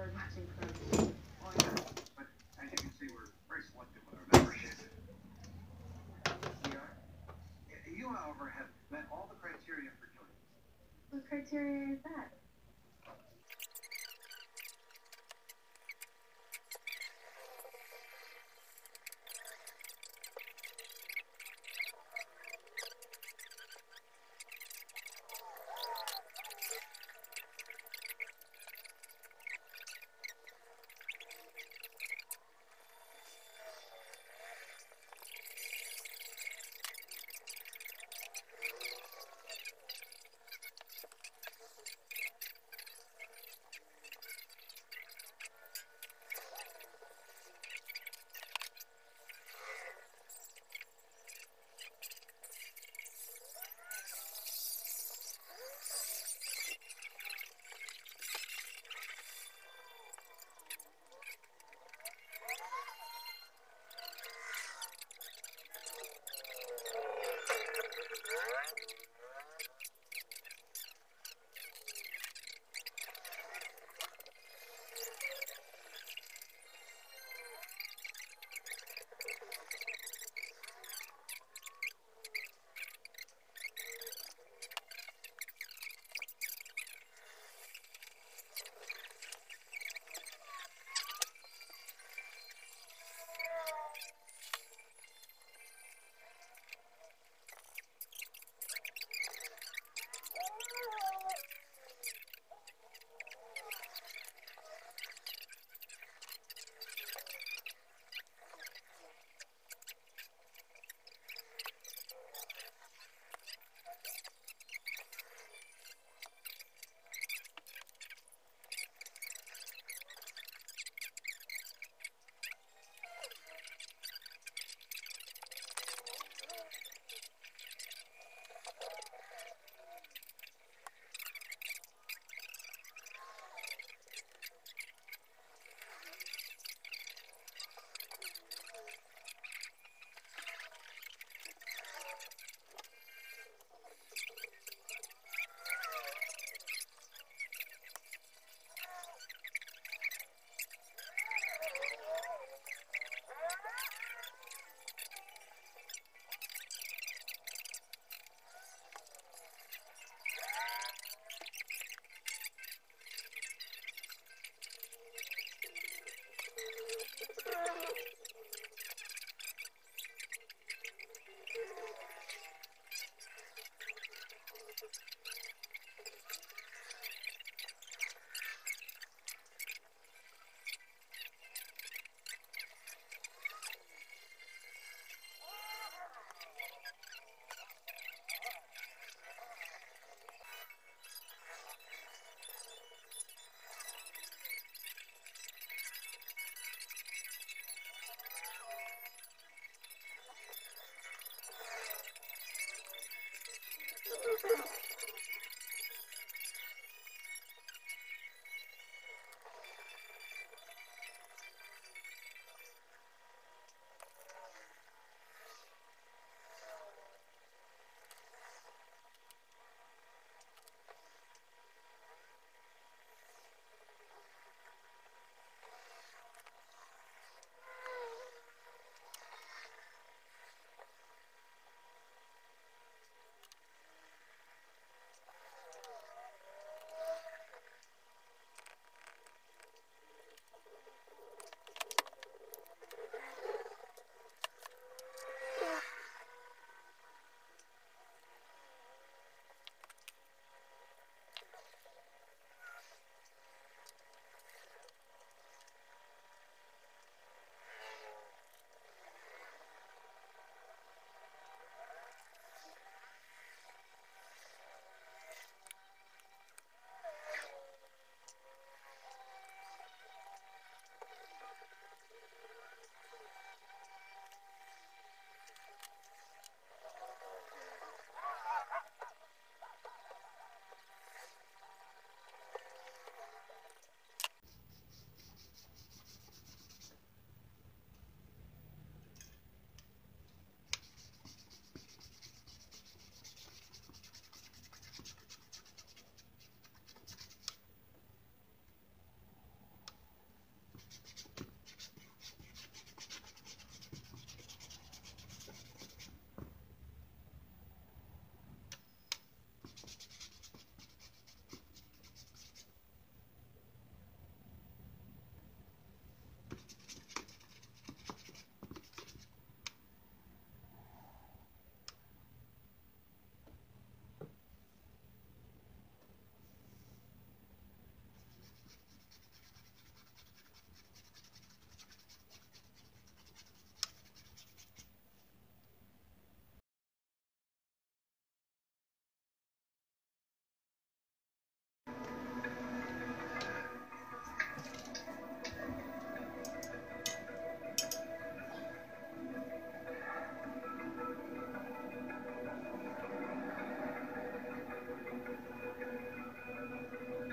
Oh, yeah. But as you can see, we're very selective with our membership. We are. You, however, have met all the criteria for joining. What criteria is that?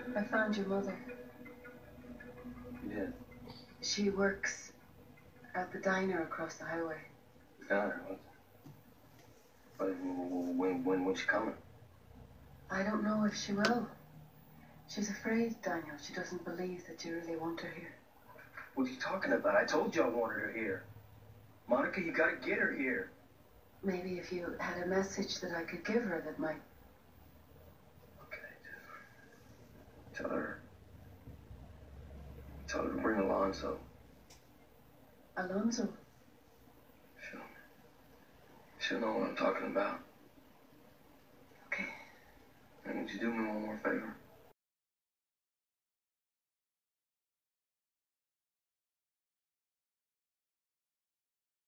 I found your mother. You did? She works at the diner across the highway. Found her. When's she coming? I don't know if she will. She's afraid, Daniel. She doesn't believe that you really want her here. What are you talking about? I told you I wanted her here. Monica, you gotta get her here. Maybe if you had a message that I could give her that might... Okay, tell her to bring Alonzo. Alonzo? She'll know what I'm talking about. Okay. And would you do me one more favor?